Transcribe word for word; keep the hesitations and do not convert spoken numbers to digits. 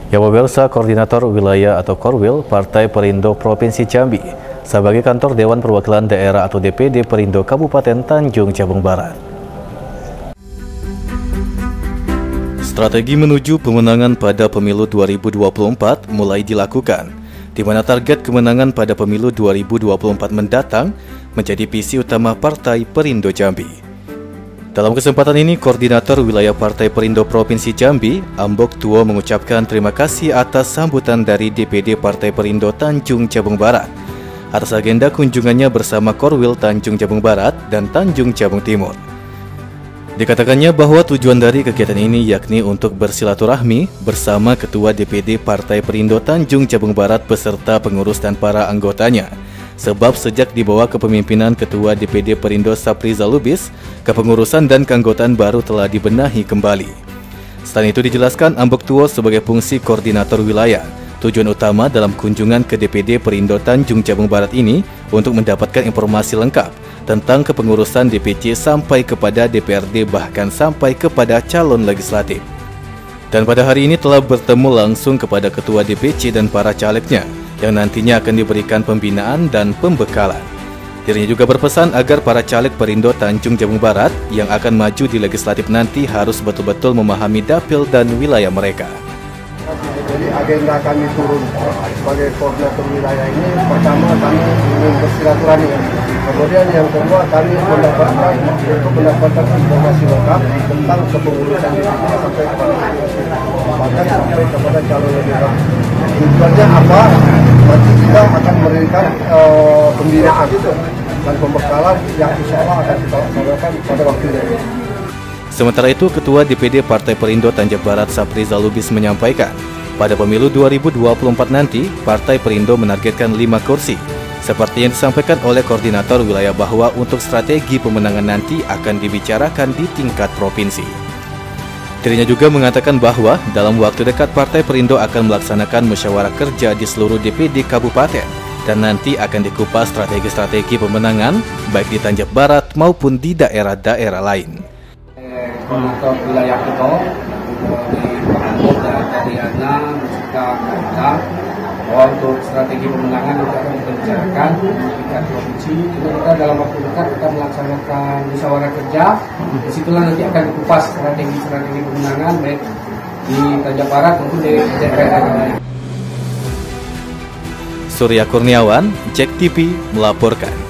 Ya pemirsa, Koordinator Wilayah atau Korwil Partai Perindo Provinsi Jambi sebagai kantor Dewan Perwakilan Daerah atau D P D Perindo Kabupaten Tanjung Jabung Barat. Strategi menuju pemenangan pada pemilu dua ribu dua puluh empat mulai dilakukan, di mana target kemenangan pada pemilu dua ribu dua puluh empat mendatang menjadi visi utama Partai Perindo Jambi. Dalam kesempatan ini, Koordinator Wilayah Partai Perindo Provinsi Jambi, Ambok Tuo, mengucapkan terima kasih atas sambutan dari D P D Partai Perindo Tanjung Jabung Barat atas agenda kunjungannya bersama Korwil Tanjung Jabung Barat dan Tanjung Jabung Timur. Dikatakannya bahwa tujuan dari kegiatan ini yakni untuk bersilaturahmi bersama Ketua D P D Partai Perindo Tanjung Jabung Barat beserta pengurus dan para anggotanya. Sebab sejak di bawah kepemimpinan Ketua D P D Perindo Saprizal Lubis, kepengurusan dan keanggotaan baru telah dibenahi kembali. Selain itu dijelaskan Ambok Tuo sebagai fungsi koordinator wilayah. Tujuan utama dalam kunjungan ke D P D Perindo Tanjung Jabung Barat ini untuk mendapatkan informasi lengkap tentang kepengurusan D P C sampai kepada D P R D bahkan sampai kepada calon legislatif. Dan pada hari ini telah bertemu langsung kepada Ketua D P C dan para calegnya yang nantinya akan diberikan pembinaan dan pembekalan. Dirinya juga berpesan agar para caleg Perindo Tanjung Jabung Barat yang akan maju di legislatif nanti harus betul-betul memahami dapil dan wilayah mereka. Jadi agenda kami turun sebagai koordinator wilayah ini, pertama kami ingin bersilaturahmi. Kemudian yang kedua kami mendapatkan mendapatkan informasi lengkap tentang kepengurusan D P C sampai kepada bahkan sampai kepada calon legislatif. Tujuannya apa? Nanti kita akan memberikan uh, pembinaan dan pembekalan yang insya Allah akan kita laksanakan pada waktunya. Sementara itu, Ketua D P D Partai Perindo Tanjung Barat Saprizal Lubis menyampaikan, pada pemilu dua ribu dua puluh empat nanti, Partai Perindo menargetkan lima kursi. Seperti yang disampaikan oleh Koordinator Wilayah bahwa untuk strategi pemenangan nanti akan dibicarakan di tingkat provinsi. Dirinya juga mengatakan bahwa dalam waktu dekat Partai Perindo akan melaksanakan musyawarah kerja di seluruh D P D Kabupaten dan nanti akan dikupas strategi-strategi pemenangan baik di Tanjung Barat maupun di daerah-daerah lain. Koordinator wilayah kita di Ambok dan Tadiana juga kita bahwa untuk strategi pemenangan kita akan kita bicarakan di tingkat provinsi. Juga kita dalam waktu dekat kita melaksanakan musyawarah kerja. Disitulah nanti akan dikupas strategi-strategi pemenangan baik di Tanjung Barat maupun di daerah-daerah. Surya Kurniawan, Jack T V melaporkan.